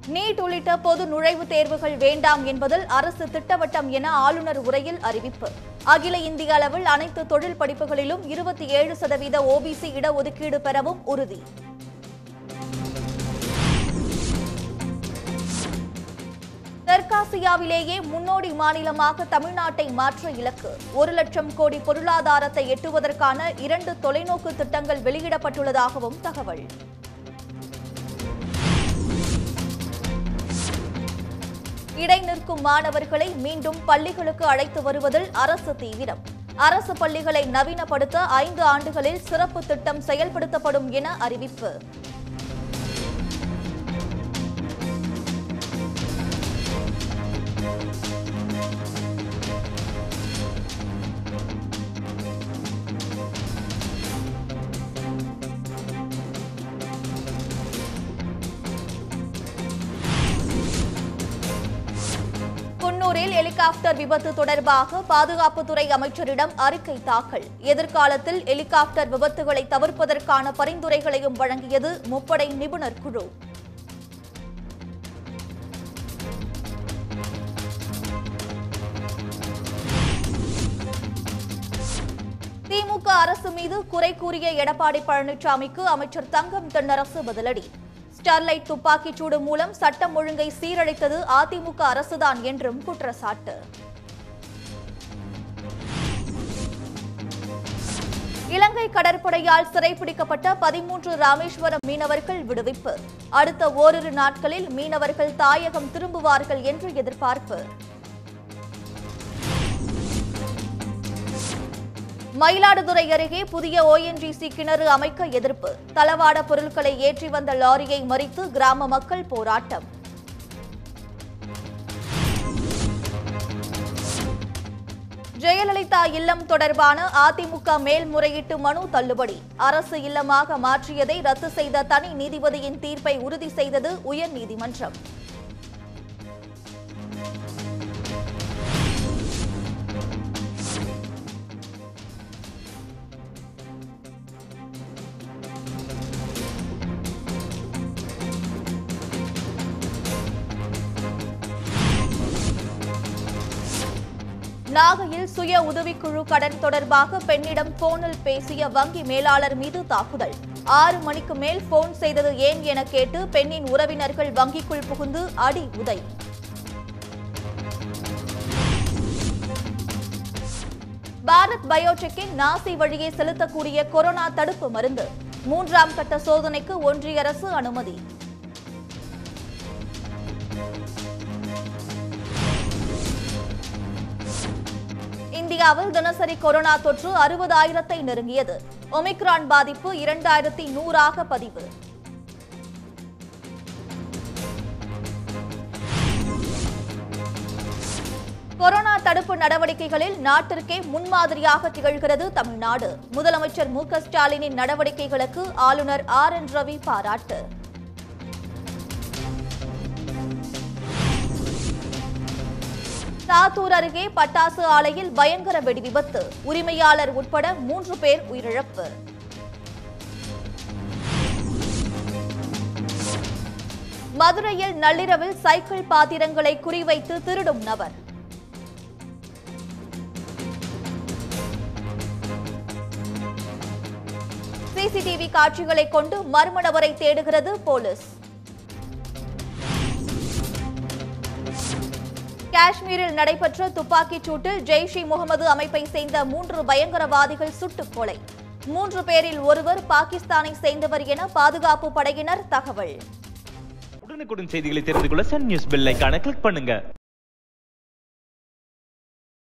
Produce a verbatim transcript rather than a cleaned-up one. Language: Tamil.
நீட் உள்ளிட்ட பொது நுழைவுத் தேர்வுகள் வேண்டாம் என்பதில் அரசு திட்டவட்டம் என ஆளுநர் உரையில் அறிவிப்பு. அகில இந்திய அளவில் அனைத்து தொழில் படிப்புகளிலும் இருபத்தி ஏழு சதவீத ஓபிசி இடஒதுக்கீடு பெறவும் உறுதி. தெற்காசியாவிலேயே முன்னோடி மாநிலமாக தமிழ்நாட்டை மாற்ற இலக்கு. ஒரு லட்சம் கோடி பொருளாதாரத்தை எட்டுவதற்கான இரண்டு தொலைநோக்கு திட்டங்கள் வெளியிடப்பட்டுள்ளதாகவும் தகவல். இடைநிற்கும் மாணவர்களை மீண்டும் பள்ளிகளுக்கு அழைத்து வருவதில் அரசு தீவிரம். அரசு பள்ளிகளை நவீனப்படுத்த ஐந்து ஆண்டுகளில் சிறப்பு திட்டம் செயல்படுத்தப்படும் என அறிவிப்பு. குன்னூரில் ஹெலிகாப்டர் விபத்து தொடர்பாக பாதுகாப்புத்துறை அமைச்சரிடம் அறிக்கை தாக்கல். எதிர்காலத்தில் ஹெலிகாப்டர் விபத்துகளை தவிர்ப்பதற்கான பரிந்துரைகளையும் வழங்கியது முப்படை நிபுணர் குழு. திமுக அரசு மீது குறை கூறிய எடப்பாடி பழனிசாமிக்கு அமைச்சர் தங்கம் தென்னரசு பதிலடி. ஸ்டெர்லைட் துப்பாக்கிச்சூடு மூலம் சட்டம் ஒழுங்கை சீரழித்தது அதிமுக அரசுதான் என்றும் குற்றச்சாட்டு. இலங்கை கடற்படையால் சிறைப்பிடிக்கப்பட்ட பதிமூன்று ராமேஸ்வரம் மீனவர்கள் விடுவிப்பு. அடுத்த ஓரிரு நாட்களில் மீனவர்கள் தாயகம் திரும்புவார்கள் என்று எதிர்பார்ப்பு. மயிலாடுதுறை அருகே புதிய ஓஎன்ஜிசி கிணறு அமைக்க எதிர்ப்பு. தளவாட பொருட்களை ஏற்றி வந்த லாரியை மறித்து கிராம மக்கள் போராட்டம். ஜெயலலிதா இல்லம் தொடர்பான அதிமுக மேல்முறையீட்டு மனு தள்ளுபடி. அரசு இல்லமாக மாற்றியதை ரத்து செய்த தனி நீதிபதியின் தீர்ப்பை உறுதி செய்தது உயர்நீதிமன்றம். நாகையில் சுய உதவிக்குழு கடன் தொடர்பாக பெண்ணிடம் போனில் பேசிய வங்கி மேலாளர் மீது தாக்குதல். ஆறு மணிக்கு மேல் போன் செய்தது ஏன் என கேட்டு பெண்ணின் உறவினர்கள் வங்கிக்குள் புகுந்து அடி உதை. பாரத் பயோடெக்கின் நாசி வழியே செலுத்தக்கூடிய கொரோனா தடுப்பு மருந்து மூன்றாம் கட்ட சோதனைக்கு ஒன்றிய அரசு அனுமதி. இந்தியாவில் தினசரி கொரோனா தொற்று அறுபதாயிரத்தை நெருங்கியது. ஒமிக்ரான் பாதிப்பு இரண்டாயிரத்தி நூறாக பதிவு. கொரோனா தடுப்பு நடவடிக்கைகளில் நாட்டிற்கே முன்மாதிரியாக திகழ்கிறது தமிழ்நாடு. முதலமைச்சர் மு க ஸ்டாலினின் நடவடிக்கைகளுக்கு ஆளுநர் ஆர் என் ரவி பாராட்டு. சாத்தூர் அருகே பட்டாசு ஆலையில் பயங்கர வெடி விபத்து. உரிமையாளர் உட்பட மூன்று பேர் உயிரிழப்பு. மதுரையில் நள்ளிரவில் சைக்கிள் பாத்திரங்களை குறிவைத்து திருடும் நபர். சிசிடிவி காட்சிகளை கொண்டு மர்ம நபரை தேடுகிறது போலீஸ். காஷ்மீரில் நடைபெற்ற துப்பாக்கிச் சூட்டில் ஜெய்ஷ் இ முகமது அமைப்பை சேர்ந்த மூன்று பயங்கரவாதிகள் சுட்டுக் கொலை. மூன்று பேரில் ஒருவர் பாகிஸ்தானை சேர்ந்தவர் என பாதுகாப்பு படையினர் தகவல். உடனுக்குடன் செய்திகளை தெரிந்து கொள்ள சன் நியூஸ் பெல் ஐகானை கிளிக் பண்ணுங்க.